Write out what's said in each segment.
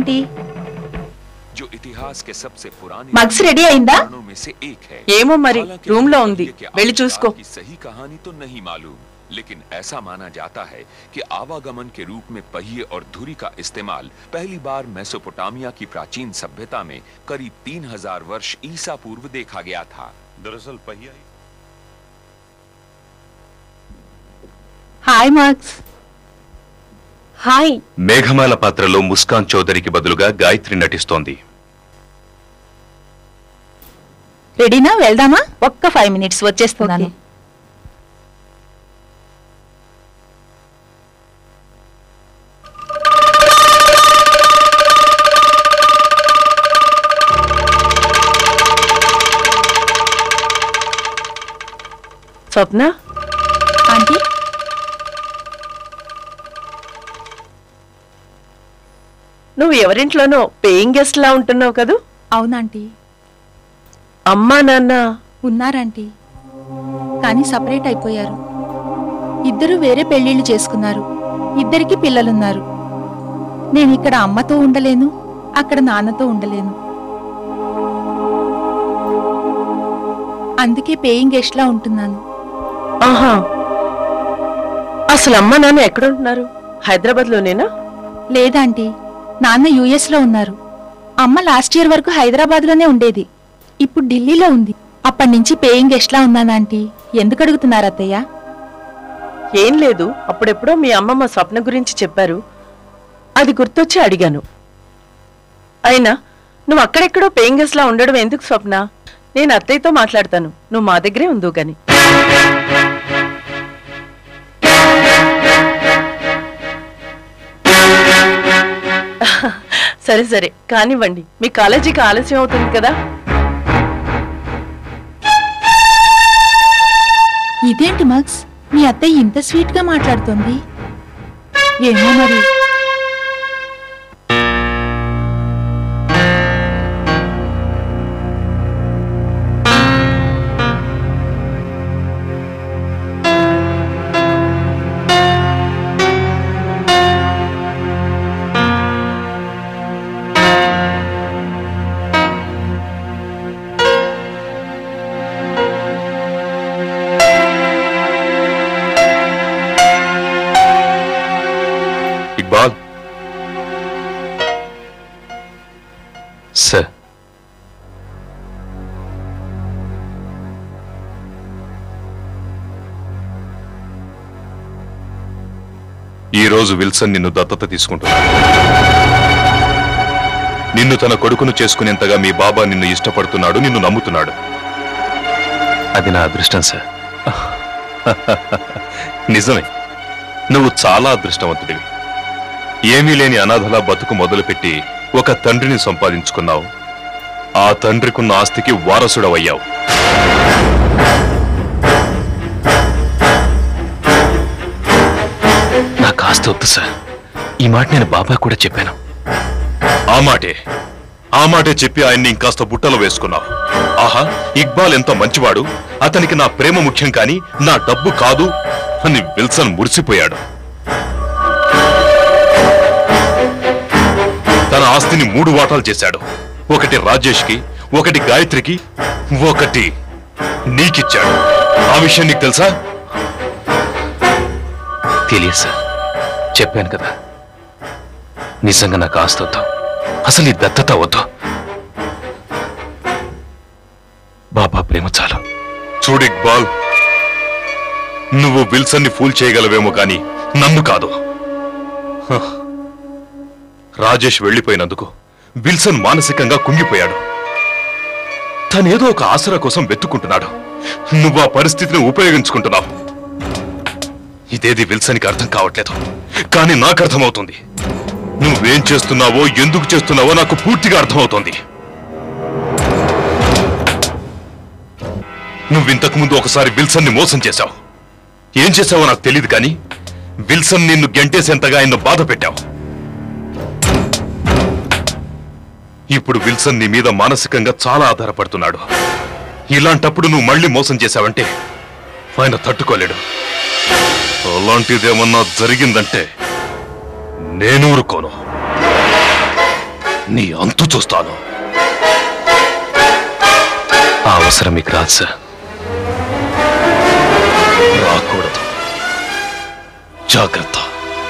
Aunty mugs ready అయిందా? ఏమో మరి రూమ్ లో ఉంది, వెళ్ళి చూసుకో. लेकिन ऐसा माना जाता है कि आवागमन के रूप में पहिए और धुरी का इस्तेमाल पहली बार मेसोपोटामिया की प्राचीन सभ्यता में करीब 3000 वर्ष ईसा पूर्व देखा गया था। दरअसल पहिया हाय मग्स। हाय। మేఘమాల పాత్రలో ముస్కాన్ చౌదరికి బదులుగా గాయత్రి నటిస్తోంది. రెడీనా? వెళ్దామా? ఒక్క 5 మినిట్స్ వచ్చేస్తున్నాను. స్వప్న ఆంటీ, నువ్వు ఎవరింట్లోనో పేయింగ్ గెస్ట్ లా ఉంటున్నావు కదూ? అవునాంటీ. అమ్మా నాన్న ఉన్నారంటీ, కానీ సపరేట్ అయిపోయారు. ఇద్దరు వేరే పెళ్లిళ్లు చేసుకున్నారు. ఇద్దరికి పిల్లలున్నారు. నేను ఇక్కడ అమ్మతో ఉండలేను, అక్కడ నాన్నతో ఉండలేను. అందుకే పేయింగ్ గెస్ట్ లా ఉంటున్నాను. ఆహా, అసలు అమ్మ నాన్న ఎక్కడుంటున్నారు? హైదరాబాద్ లోనేనా? లేదాంటీ, నాన్న యుఎస్ లో ఉన్నారు. అమ్మ లాస్ట్ ఇయర్ వరకు హైదరాబాద్ లోనే ఉండేది. ఇప్పుడు ఢిల్లీలో ఉంది. అప్పటి నుంచి పేయింగ్ గెస్ట్ లా ఉన్నానాంటీ. ఎందుకు అడుగుతున్నారు అత్తయ్య? ఏం లేదు, అప్పుడెప్పుడో మీ అమ్మమ్మ స్వప్న గురించి చెప్పారు, అది గుర్తొచ్చి అడిగాను. అయినా నువ్వు అక్కడెక్కడో పేయింగ్ గెస్ట్ లా ఉండడం ఎందుకు స్వప్న? నేను అత్తయ్యతో మాట్లాడతాను, నువ్వు మా దగ్గరే ఉందు గాని. సరే సరే కానివ్వండి, మీ కాలేజీకి ఆలస్యం అవుతుంది కదా. ఇదేంటి మగ్స్, మీ అత్తయ్య ఇంత స్వీట్ గా మాట్లాడుతోంది? ఏమో మరి. సార్, ఈరోజు విల్సన్ నిన్ను దత్తత తీసుకుంటున్నాడు. నిన్ను తన కొడుకును చేసుకునేంతగా మీ బాబా నిన్ను ఇష్టపడుతున్నాడు, నిన్ను నమ్ముతున్నాడు. అది నా అదృష్టం సార్. నిజమే, నువ్వు చాలా అదృష్టవంతుడివి. ఏమీ లేని అనాథలా బతుకు మొదలుపెట్టి ఒక తండ్రిని సంపాదించుకున్నావు. ఆ తండ్రికున్న ఆస్తికి వారసుడవయ్యావు. నాకు ఆస్తి వద్దు సార్. ఈ మాట నేను బాబాయ్ కూడా చెప్పాను. ఆ మాటే చెప్పి ఆయన్ని ఇంకాస్త బుట్టలో వేసుకున్నావు. ఆహా, ఇక్బాల్ ఎంత మంచివాడు, అతనికి నా ప్రేమ ముఖ్యం కాని నా డబ్బు కాదు అని విల్సన్ మురిసిపోయాడు. తన ఆస్తిని 3 వాటాలు చేశాడు. ఒకటి రాజేష్ కి, ఒకటి గాయత్రికి, ఒకటి నీకిచ్చాడు. ఆ విషయం నీకు తెలుసా? తెలియదు సార్, చెప్పాను కదా. నిజంగా నాకు ఆస్తి వద్దు, అసలు ఈ దత్తత వద్దు. బాబా ప్రేమ చాలు. చూడు ఇక్బాల్, నువ్వు విల్సన్ని ఫూల్ చేయగలవేమో కానీ నన్ను కాదు. రాజేష్ వెళ్లిపోయినందుకు విల్సన్ మానసికంగా కుంగిపోయాడు. తనేదో ఒక ఆసరా కోసం వెతుక్కుంటున్నాడు. నువ్వు ఆ పరిస్థితిని ఉపయోగించుకుంటున్నావు. ఇదేది విల్సన్కి అర్థం కావట్లేదు, కానీ నాకు అర్థమవుతుంది. నువ్వేం చేస్తున్నావో, ఎందుకు చేస్తున్నావో నాకు పూర్తిగా అర్థమవుతోంది. నువ్వింతకు ముందు ఒకసారి విల్సన్ని మోసం చేశావు. ఏం చేశావో నాకు తెలియదు, కానీ విల్సన్ నిన్ను గెంటేసేంతగా ఆయన్ను బాధ పెట్టావు. ఇప్పుడు విల్సన్ నీ మీద మానసికంగా చాలా ఆధారపడుతున్నాడు. ఇలాంటప్పుడు నువ్వు మళ్ళీ మోసం చేశావంటే ఆయన తట్టుకోలేడు. అలాంటిదేమన్నా జరిగిందంటే నేను ఊరుకోను. నీ అంతు చూస్తాను. ఆ అవసరం మీకు రాదు సార్. రాకూడదు. జాగ్రత్త.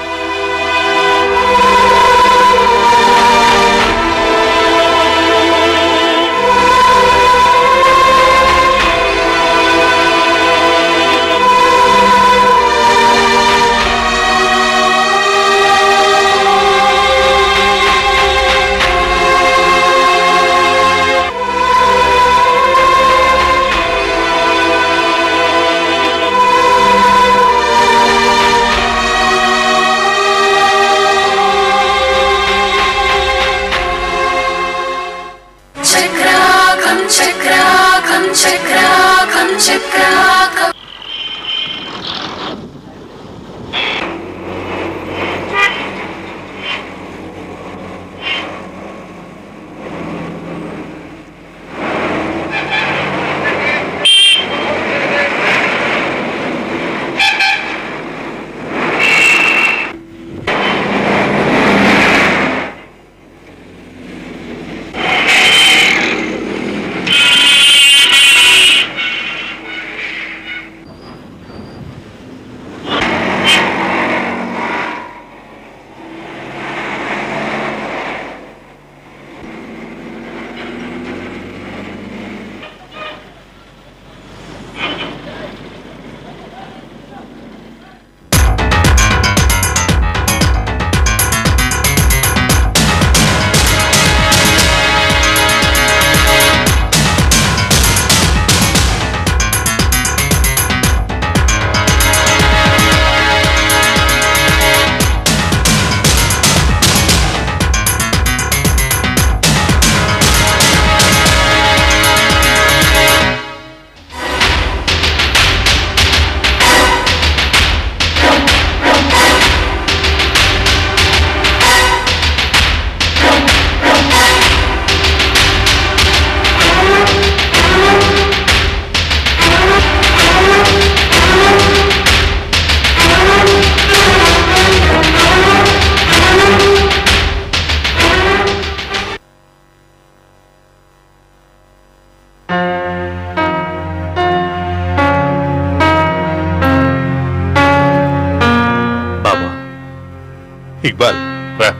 ఇక్బాల్ రా.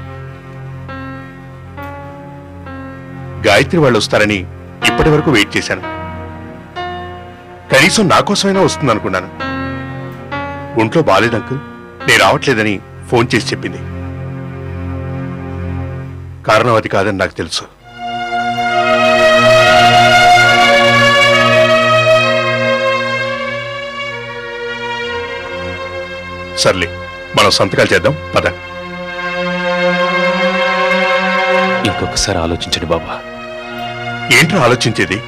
గాయత్రి వాళ్ళు వస్తారని ఇప్పటి వరకు వెయిట్ చేశాను. కనీసం నా కోసమైనా వస్తుంది అనుకున్నాను. ఒంట్లో బాలేదు అంకుల్, నేను రావట్లేదని ఫోన్ చేసి చెప్పింది. కారణం అది కాదని నాకు తెలుసు. సర్లే, మనం సంతకాలు చేద్దాం పద. ఇంకొకసారి ఆలోచించండి బాబా. ఏంట్రా ఆలోచించేది?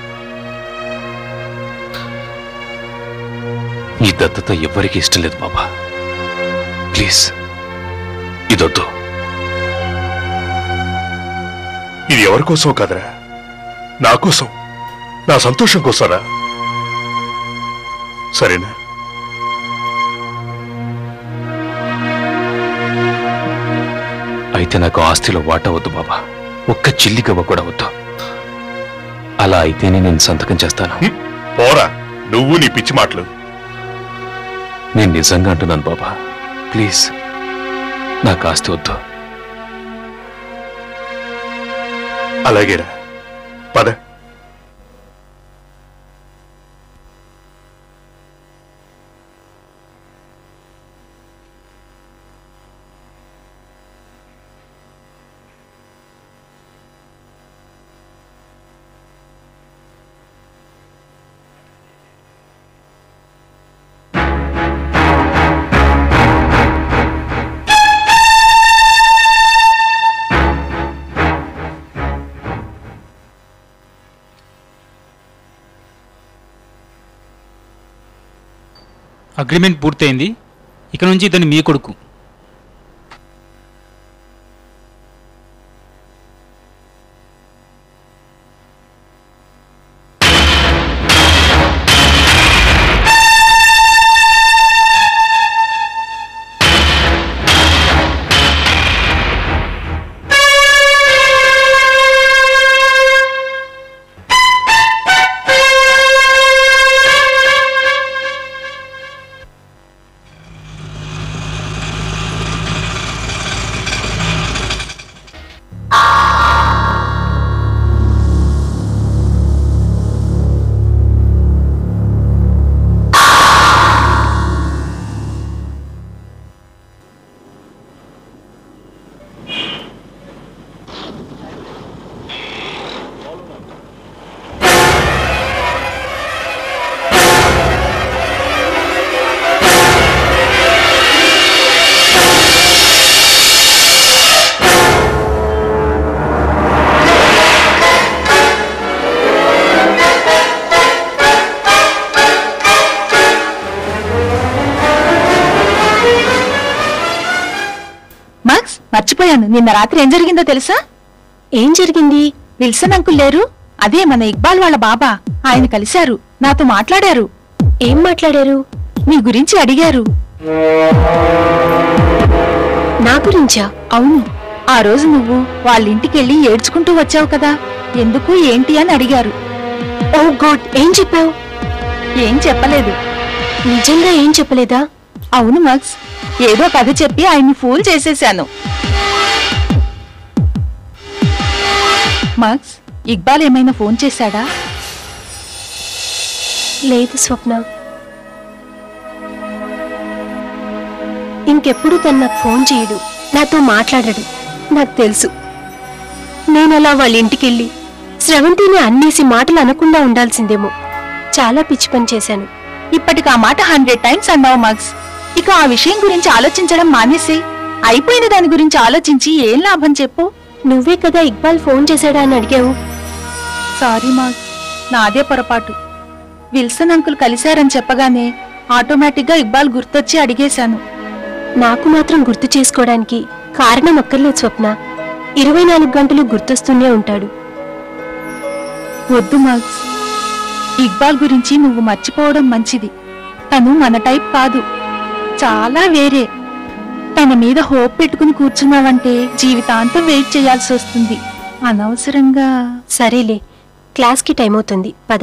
ఈ దత్తత ఎవ్వరికీ ఇష్టం లేదు బాబా. ప్లీజ్ ఇదొద్దు. ఇది ఎవరి కోసం కదరా, నా కోసం, నా సంతోషం కోసరా. సరేనా? అయితే నాకు ఆస్తిలో వాటా వద్దు బాబా. ఒక్క చిల్లి గవ్వ కూడా వద్దు. అలా అయితేనే నేను సంతకం చేస్తాను. పోరా నువ్వు నీ పిచ్చి మాటలు. నేను నిజంగా అంటున్నాను బాబా. ప్లీజ్ నాకు ఆస్తి వద్దు. అలాగేరా, పద. అగ్రిమెంట్ పూర్తయింది. ఇక నుంచి ఇతను మీ కొడుకు. మర్చిపోయాను, నిన్న రాత్రి ఏం జరిగిందో తెలుసా? ఏం జరిగింది? విల్సన్ అంకుల్ లేరు, అదే మన ఇక్బాల్ వాళ్ళ బాబా. ఆయన కలిశారు, నాతో మాట్లాడారు. ఏం మాట్లాడారు? మీ గురించి అడిగారు. నా గురించా? అవును, ఆ రోజు నువ్వు వాళ్ళ ఇంటికెళ్ళి ఏడ్చుకుంటూ వచ్చావు కదా, ఎందుకు ఏంటి అని అడిగారు. ఓ గాడ్, ఏం చెప్పావు? ఏం చెప్పలేదు. నిజంగా ఏం చెప్పలేదా? అవును మగ్స్, ఏదో కథ చెప్పి ఆయన్ని ఫూల్ చేసేశాను. మగ్స్, ఇక్బాల్ ఏమైనా ఫోన్ చేశాడా? లేదు స్వప్న, ఇంకెప్పుడు తను నాకు ఫోన్ చేయడు, నాతో మాట్లాడడు. నాకు తెలుసు, నేనలా వాళ్ళ ఇంటికెళ్ళి స్రవంతిని అన్నేసి మాటలు అనకుండా ఉండాల్సిందేమో. చాలా పిచ్చి పని చేశాను. ఇప్పటికి ఆ మాట 100 టైమ్స్ అన్నావు మగ్స్. ఇక ఆ విషయం గురించి ఆలోచించడం మానేసి అయిపోయిన దాని గురించి ఆలోచించి ఏం లాభం చెప్పు. నువ్వే కదా ఇక్బాల్ ఫోన్ చేశాడా అని అడిగావు. సారీ మగ్స్, నాదే పొరపాటు. విల్సన్ అంకుల్ కలిశారని చెప్పగానే ఆటోమేటిక్గా ఇక్బాల్ గుర్తొచ్చి అడిగేశాను. నాకు మాత్రం గుర్తు చేసుకోవడానికి కారణం అక్కర్లేదు స్వప్న. 24 గంటలు గుర్తొస్తూనే ఉంటాడు. వద్దు మగ్స్, ఇక్బాల్ గురించి నువ్వు మర్చిపోవడం మంచిది. తను మన టైప్ కాదు, చాలా వేరే. తన మీద హోప్ పెట్టుకుని కూర్చున్నావంటే జీవితాంతం వెయిట్ చేయాల్సి వస్తుంది. అనవసరంగా. సరేలే, క్లాస్కి టైం అవుతుంది, పద.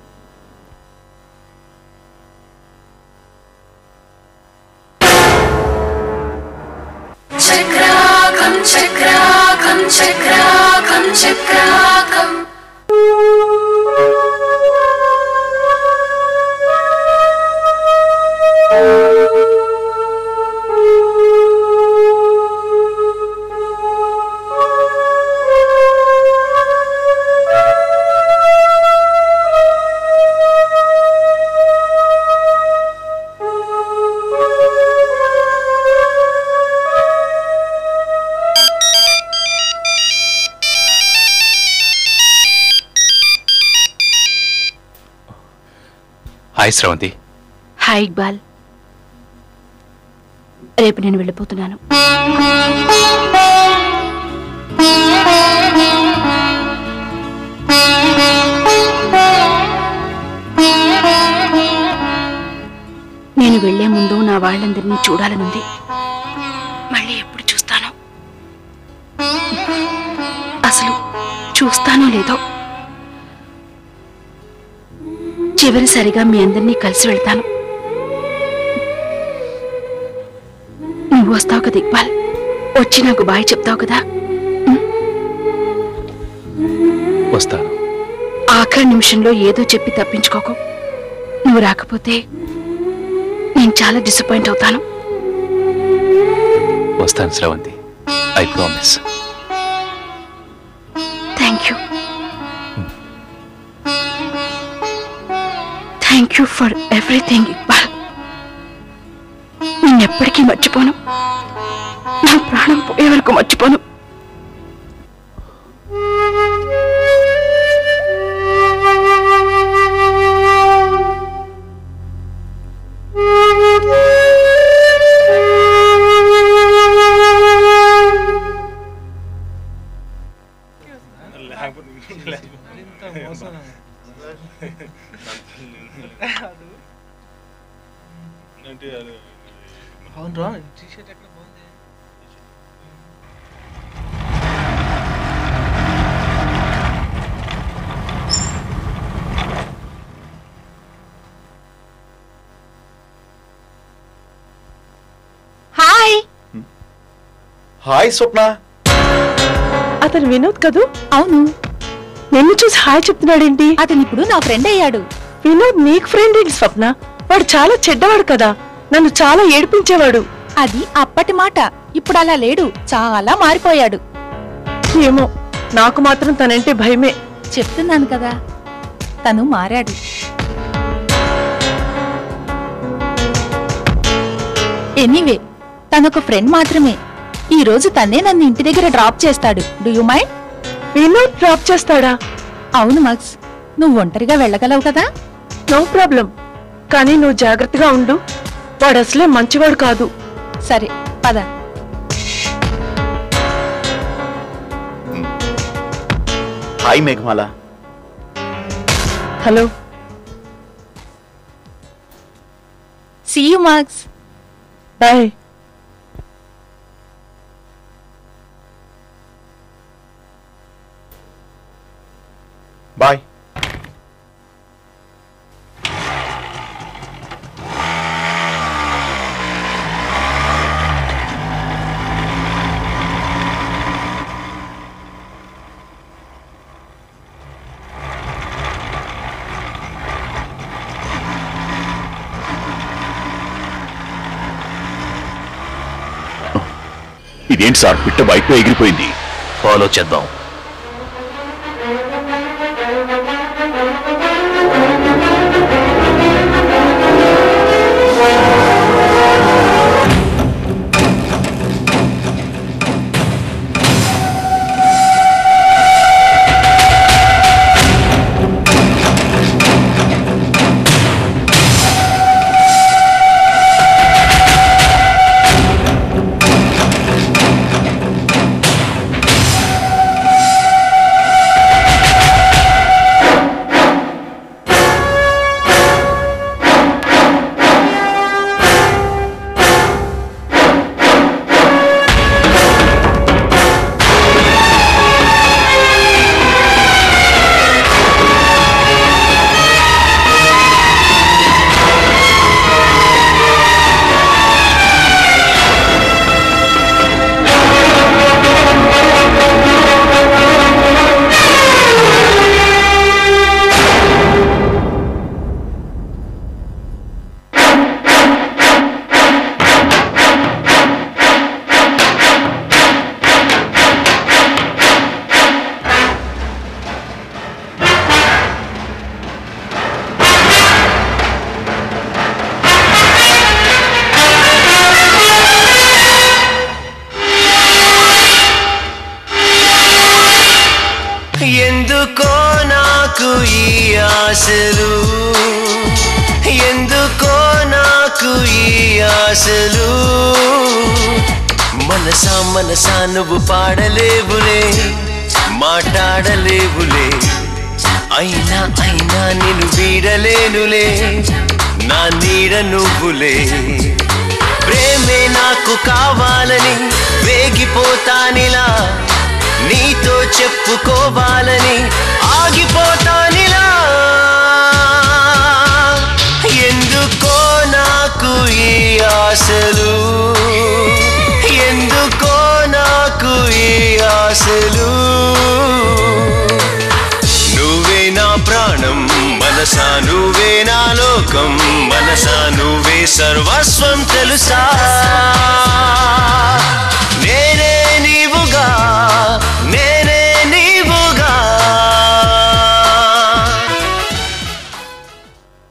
చక్రాకం చక్రాకం చక్రాకం చక్రాకం హాయ్ శ్రవంతి. హాయ్ ఇక్బాల్. రేపు నేను వెళ్ళిపోతున్నాను. నేను వెళ్లే ముందు నా వాళ్ళందరినీ చూడాలనుంది. మళ్ళీ ఎప్పుడు చూస్తానో, అసలు చూస్తానో లేదో. చివరిసారిగా మీ అందరినీ కలిసి వెళ్తాను. నువ్వు వస్తావు కదా ఇక్బాల్, వచ్చి నాకు బాయ్ చెప్తావు కదా? వస్తాను. ఆఖరి నిమిషంలో ఏదో చెప్పి తప్పించుకోకు. నువ్వు రాకపోతే నేను చాలా డిసప్పాయింట్ అవుతాను. వస్తాను Sravanthi, I promise. Thank you. Thank you for everything Iqbal. నిన్నెప్పటికీ మర్చిపోను, నా ప్రాణం పోయే వరకు మర్చిపోను. హాయ్. హాయ్ స్వప్న. అతను వినోద్ కదూ? అవును. నిన్ను చూసి హాయ్ చెప్తున్నాడేంటి? అతను ఇప్పుడు నా ఫ్రెండ్ అయ్యాడు. వినోద్ నీకు ఫ్రెండ్ ఏంటి స్వప్న? వాడు చాలా చెడ్డవాడు కదా, నన్ను చాలా ఏడిపించేవాడు. అది అప్పటి మాట, ఇప్పుడు అలా లేడు, చాలా మారిపోయాడు. ఏమో, నాకు మాత్రం తనంటే భయమే. చెప్తున్నాను కదా, తను మారాడు. ఎనీవే, తనొక ఫ్రెండ్ మాత్రమే. ఈ రోజు తన్నే నన్ను ఇంటి దగ్గర డ్రాప్ చేస్తాడు. Do you mind? Vinod drop చేస్తాడా? అవును మగ్స్, నువ్వు ఒంటరిగా వెళ్ళగలవు కదా? నో ప్రాబ్లం, కానీ నువ్వు జాగ్రత్తగా ఉండు. వాడు అసలే మంచివాడు కాదు. సరే, పద. Hi Meghamala. Hello. See you మార్క్స్. బాయ్. బాయ్. ఇదేంటి సార్, పిట్ట బైక్లో ఎగిరిపోయింది. ఫాలో చేద్దాం. ఎందుకో నాకు ఈ ఆశలు, ఎందుకో నాకు ఈ ఆశలు, మనసా మనసా నువ్వు పాడలేవులే, మాట్లాడలేవులే, అయినా అయినా నిన్ను వీడలేనులే, నా నీడ నువ్వులే. ప్రేమే నాకు కావాలని వేగిపోతానిలా, నీతో చెప్పుకోవాలని ఆగిపోతానిలా. ఎందుకో నాకు ఈ ఆశలు, ఎందుకో నాకు ఈ ఆశలు, నువ్వే నా ప్రాణం మనసా, నువ్వే నా లోకం మనసా, నువ్వే సర్వస్వం తెలుసా.